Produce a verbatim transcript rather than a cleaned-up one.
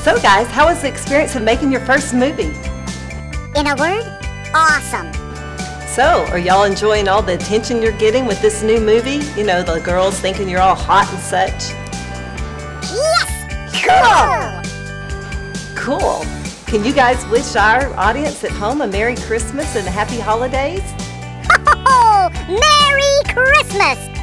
So guys, how was the experience of making your first movie? In a word, awesome. So, are y'all enjoying all the attention you're getting with this new movie? You know, the girls thinking you're all hot and such? Yes! Cool! Cool. Can you guys wish our audience at home a Merry Christmas and a Happy Holidays? Ho, ho, ho! Merry Christmas!